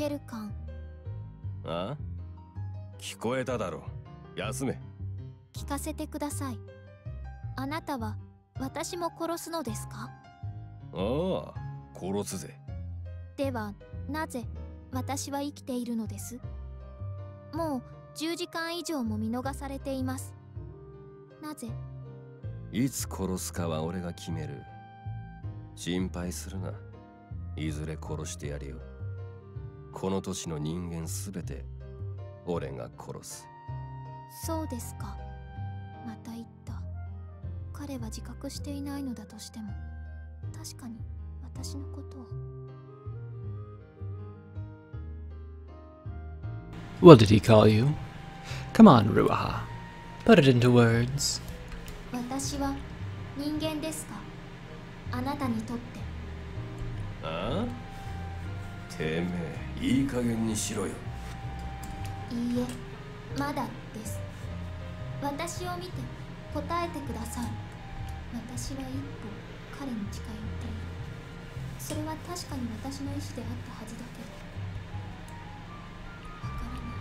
ケルカン。 あ？聞こえただろう。休め。 聞かせてください。あなたは私も殺すのですか？ ああ、殺すぜ。 ではなぜ私は生きているのです？もう10時間以上も見逃されています。なぜ？ いつ殺すかは俺が決める。心配するな。いずれ殺してやるよ。この都市の人間すべて俺が殺す。 そうですか。また言った。彼は自覚していないのだとしても、確かに私のことを。 What did he call you? Come on, Ruaha. Put it into words. 私は人間ですか？あなたにとって。 ああ？てめえ、いい加減にしろよ。 いいえ、まだです。私を見て答えてください。私は一歩彼に近寄っている。それは確かに私の意思であったはずだけど、わからない。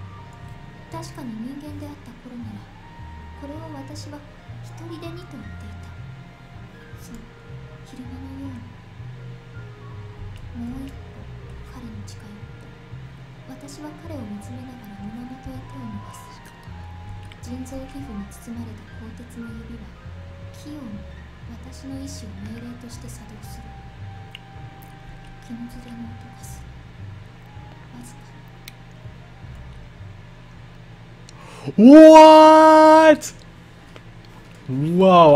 確かに人間であった頃なら、これを私は一人でにと言っていた。そう、昼間のように。もう一歩彼に近寄って、私は彼を見つめながら胸元へ手を伸ばす。人造皮膚に包まれた鋼鉄の指は器用に私の意志を命令として作動する。気のずれの音がする。わずか。 What? Whoa,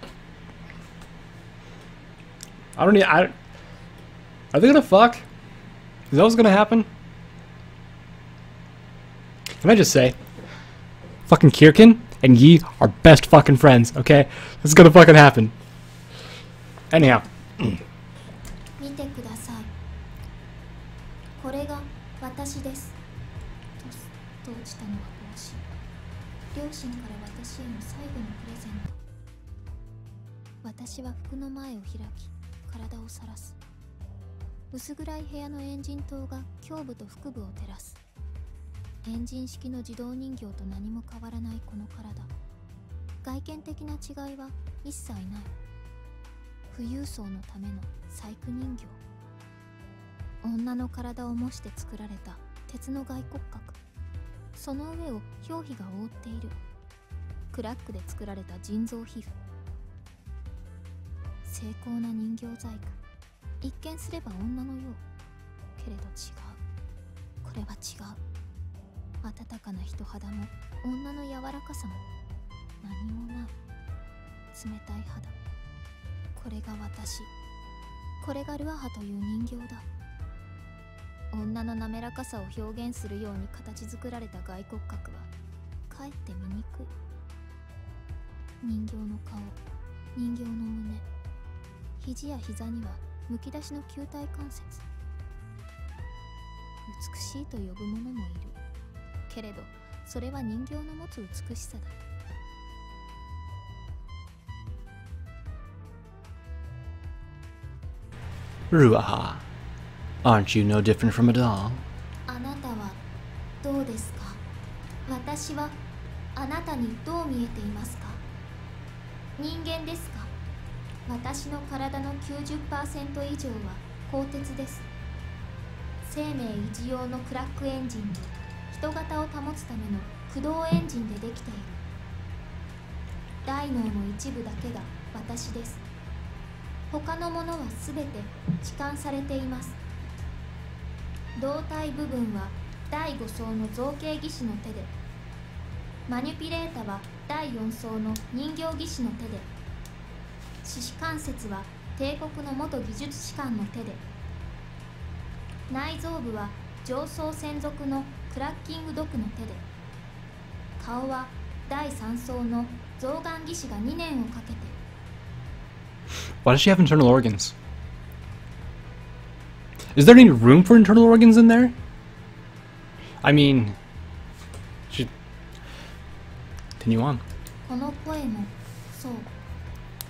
I don't need. Are they gonna fuck? Is that what's gonna happen? Can I just say, fucking Kirkin and Yi are best fucking friends, okay? This is gonna fucking happen. Anyhow. 見てください。これが私です。とすっと落ちたのは帽子。両親から私への最後のプレゼント。私は服の前を開き、体を晒す。薄暗い部屋のエンジン灯が胸部と腹部を照らす。エンジン式の自動人形と何も変わらないこの体。外見的な違いは一切ない。富裕層のための細工人形。女の体を模して作られた鉄の外骨格。その上を表皮が覆っている。クラックで作られた人造皮膚。精巧な人形細工。一見すれば女のよう。けれど違う。これは違う。温かな人肌も女の柔らかさも何もない。冷たい肌。これが私。これがルアハという人形だ。女の滑らかさを表現するように形作られた外骨格はかえって醜い。人形の顔、人形の胸、肘や膝にはむき出しの球体関節。美しいと呼ぶ者もいる。けれどそれは人形の持つ美しさだ。 Ruaha, aren't you no different from a doll? あなたはどうですか？私はあなたにどう見えていますか？人間ですか？私の体の 90% 以上は鋼鉄です。生命維持用のクラックエンジンで人型を保つための駆動エンジンでできている。大脳の一部だけが私です。他のものはすべて置換されています。胴体部分は第5層の造形技師の手で、マニュピレータは第4層の人形技師の手で、四肢関節は帝国の元技術士官の手で、内臓部は上層専属のクラッキングドクの手で、顔は第3層の象眼技師が2年をかけて。 Why does she have internal organs? Is there any room for internal organs in there? I mean, she... Continue on. この声もそう。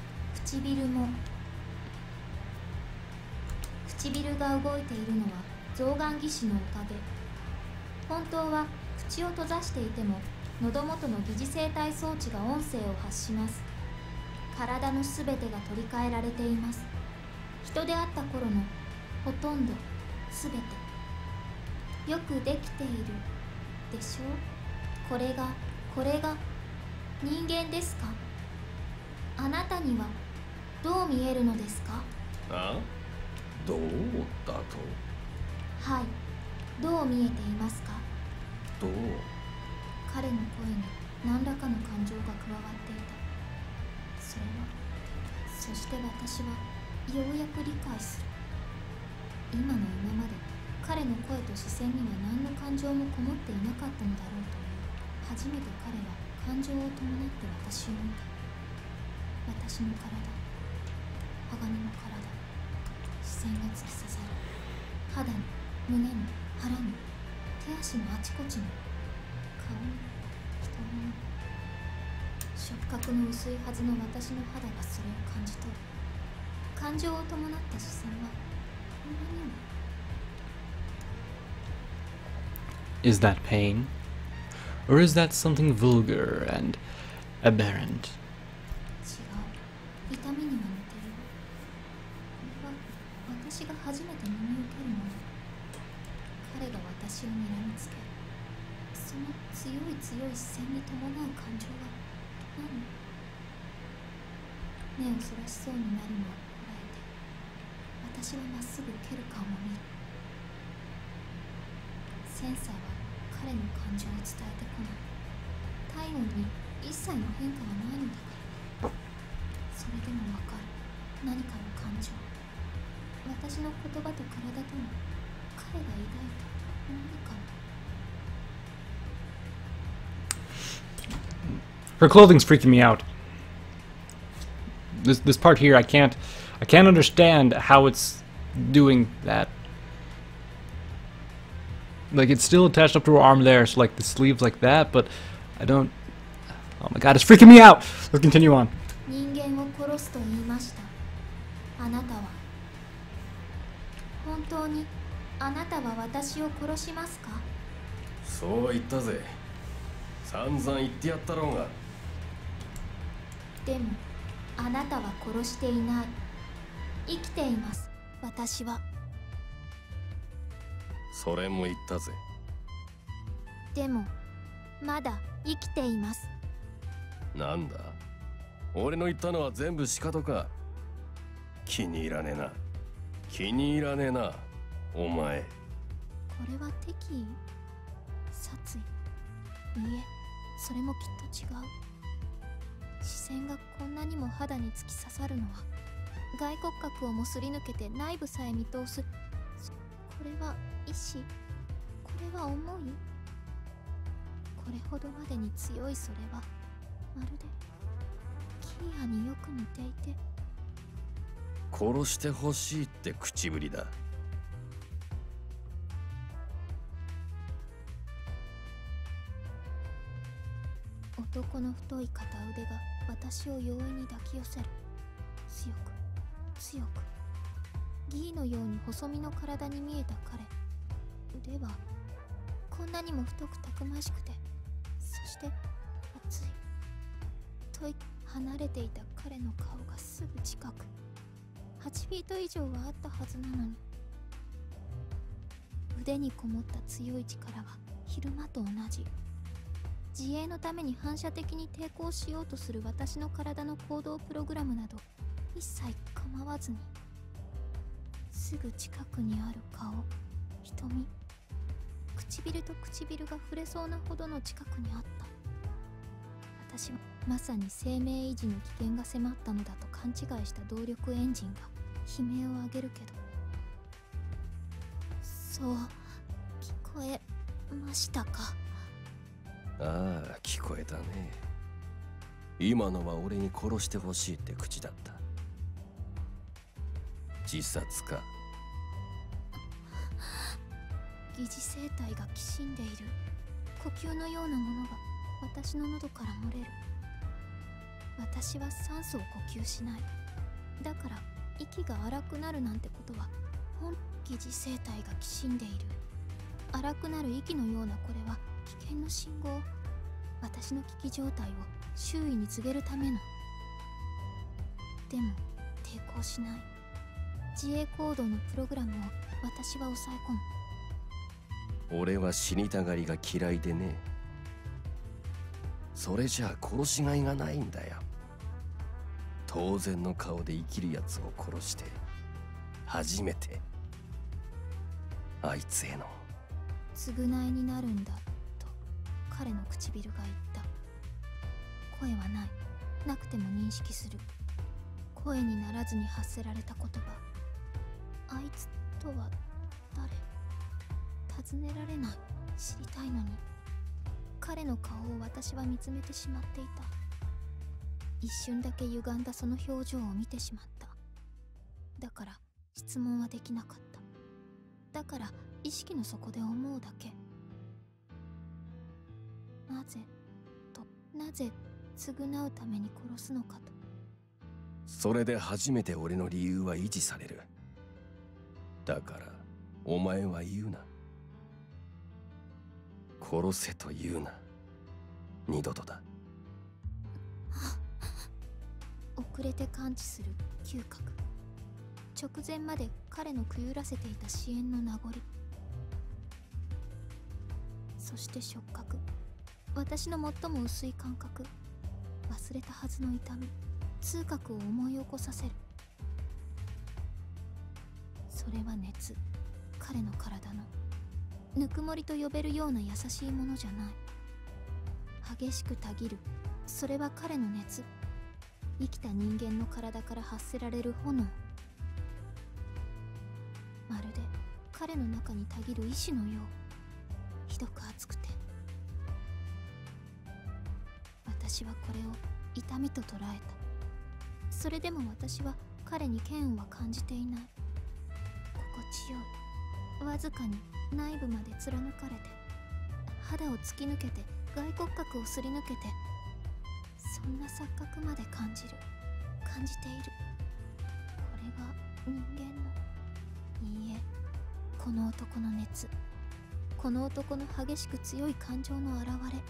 唇も。唇が動いているのは象眼義手のおかげ。本当は口を閉ざしていても喉元の疑似生体装置が音声を発します。体のすべてが取り替えられています。人であった頃のほとんどすべて。よくできているでしょう。これが人間ですか？あなたにはどう見えるのですか？ あ？どうだと？ はい、どう見えていますか？ どう？ 彼の声に何らかの感情が加わっていた。そして私はようやく理解する。今の今まで彼の声と視線には何の感情もこもっていなかったのだろうという。初めて彼は感情を伴って私を見た。私の体、鋼の体、視線が突き刺さる。肌に、胸に、腹に、手足のあちこちに、顔に、瞳に。触覚の薄いはずの私の肌がそれを感じ取る。感情を伴った視線はこんなにも。 Is that pain? Or is that something vulgar and aberrant? 違う。痛みには似ている。これは私が初めて身に受けるもの。彼が私を睨みつける。その強い強い視線に伴う感情は何？目をそらしそうになるのをこらえて、私はまっすぐ蹴る顔を見る。センサーは彼の感情を伝えてこない。体温に一切の変化はないのだから。それでもわかる。何かの感情。私の言葉と体との彼が抱いた何かの。 Her clothing's freaking me out. This part here, I can't understand how it's doing that. Like, it's still attached up to her arm there, so like the sleeves like that, but I don't. Oh my god, it's freaking me out. Let's continue on. 人間を殺すと言いました。あなたは本当にあなたは私を殺しますか？ そう言ったぜ。散々言ってやったろうが。 でもあなたは殺していない。生きています。私は。 それも言ったぜ。 でもまだ生きています。 なんだ？俺の言ったのは全部仕方か。気に入らねえな。気に入らねえな、お前。 これは敵意？殺意？いいえ、それもきっと違う。視線がこんなにも肌に突き刺さるのは、外骨格をもすり抜けて内部さえ見通す。これは意志？これは思い？これほどまでに強いそれは、まるでキーアによく似ていて。 殺してほしいって口ぶりだ。 男の太い片腕が私を容易に抱き寄せる。強く強く、ギーのように細身の体に見えた彼。腕はこんなにも太くたくましくて、そして熱い。離れていた彼の顔がすぐ近く。8フィート以上はあったはずなのに。腕にこもった強い力は昼間と同じ。自衛のために反射的に抵抗しようとする私の体の行動プログラムなど一切構わずに、すぐ近くにある顔、瞳、唇と唇が触れそうなほどの近くにあった。私はまさに生命維持の危険が迫ったのだと勘違いした動力エンジンが悲鳴を上げるけど、そう聞こえましたか？ ああ、聞こえたね。今のは俺に殺してほしいって口だった。自殺か？ 疑似生体がきしんでいる。呼吸のようなものが私の喉から漏れる。私は酸素を呼吸しない。だから息が荒くなるなんてことは疑似生体がきしんでいる。荒くなる息のようなこれは危険の信号。私の危機状態を周囲に告げるための。でも抵抗しない。自衛行動のプログラムを私は抑え込む。 俺は死にたがりが嫌いでね。それじゃあ殺しがいがないんだよ。当然の顔で生きるやつを殺して初めてあいつへの償いになるんだと彼の唇が言った。声はない。なくても認識する。声にならずに発せられた言葉。あいつとは誰？尋ねられない。知りたいのに。彼の顔を私は見つめてしまっていた。一瞬だけ歪んだその表情を見てしまった。だから質問はできなかった。だから意識の底で思うだけ。なぜと、なぜ償うために殺すのかと。 それで初めて俺の理由は維持される。だからお前は言うな。殺せと言うな。二度とだ。 遅れて感知する嗅覚。直前まで彼のくゆらせていた支援の名残。そして触覚。私の最も薄い感覚。忘れたはずの痛み、痛覚を思い起こさせる。それは熱。彼の体のぬくもりと呼べるような優しいものじゃない。激しくたぎる。それは彼の熱。生きた人間の体から発せられる炎。まるで彼の中にたぎる意志のよう。ひどく熱くて。私はこれを痛みと捉えた。それでも私は彼に嫌悪は感じていない。心地よい。わずかに内部まで貫かれて、肌を突き抜けて外骨格をすり抜けて、そんな錯覚まで感じている。これが人間の。いいえ、この男の熱。この男の激しく強い感情の表れ。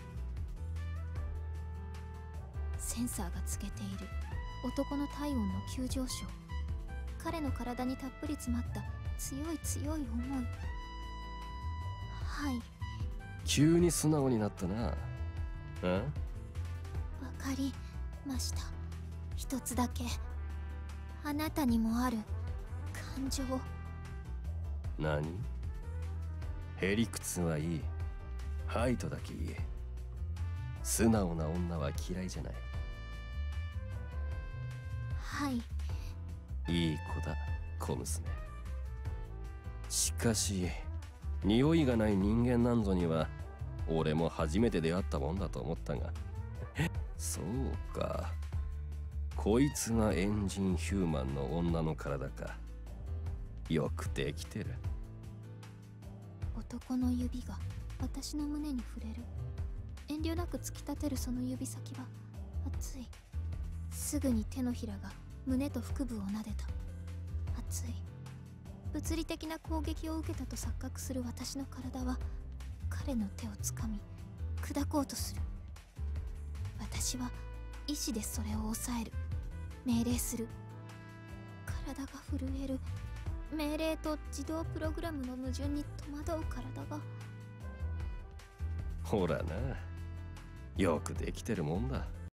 センサーが告げている男の体温の急上昇。彼の体にたっぷり詰まった強い強い思い。はい。 急に素直になったな。わかりました。一つだけ。あなたにもある感情。 何？へりくつはいい。はいとだけ言え。素直な女は嫌いじゃない。 はい。 いい子だ、小娘。しかし匂いがない人間なんぞには俺も初めて出会ったもんだと思ったがそうか、こいつがエンジンヒューマンの女の体か。よくできてる。 男の指が私の胸に触れる。遠慮なく突き立てるその指先は熱い。すぐに手のひらが胸と腹部を撫でた。熱い。物理的な攻撃を受けたと錯覚する私の体は彼の手をつかみ砕こうとする。私は意志でそれを抑える。命令する。体が震える。命令と自動プログラムの矛盾に戸惑う体が。 ほらな、よくできてるもんだ。